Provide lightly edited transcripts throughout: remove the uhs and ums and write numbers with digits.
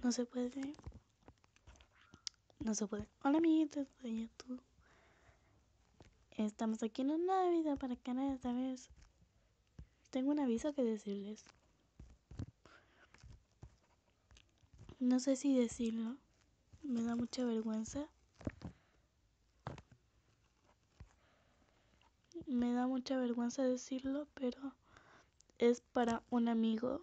No se puede. No se puede. Hola amiguitos de YouTube. Estamos aquí en una video para el canal esta vez. Tengo un aviso que decirles. No sé si decirlo. Me da mucha vergüenza. Me da mucha vergüenza decirlo, pero es para un amigo.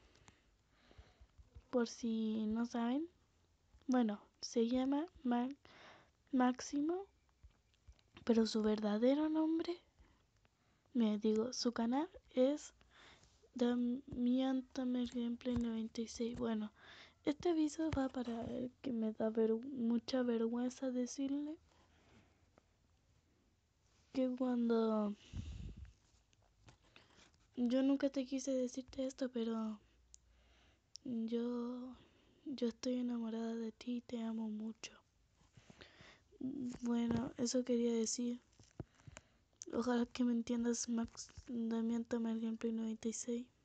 Por si no saben. Bueno, se llama Máximo, pero su verdadero nombre, me digo, su canal es Damián Tamer Gameplay 96. Bueno, este aviso va para el que me da mucha vergüenza decirle que cuando yo nunca te quise decirte esto, pero yo estoy enamorada de ti y te amo mucho. Bueno, eso quería decir. Ojalá que me entiendas, Max Damián Tamer Gameplay 96.